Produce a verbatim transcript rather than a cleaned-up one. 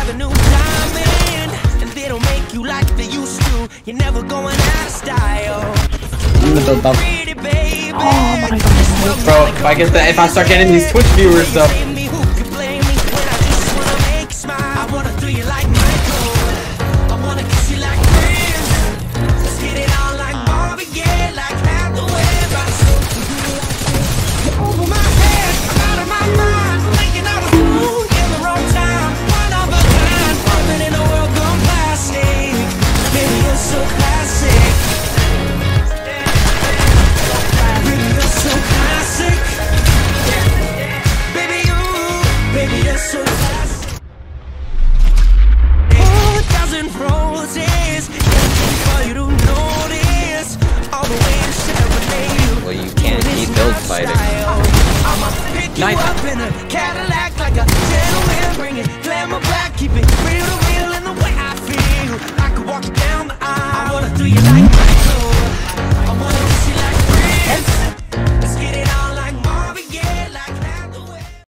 a new diamond, and they don't make you like they used to. You're never going out of style. Pretty baby. Bro, if I get that, if I start getting these Twitch viewers stuff. Well, you can't keep build fighting. Nice.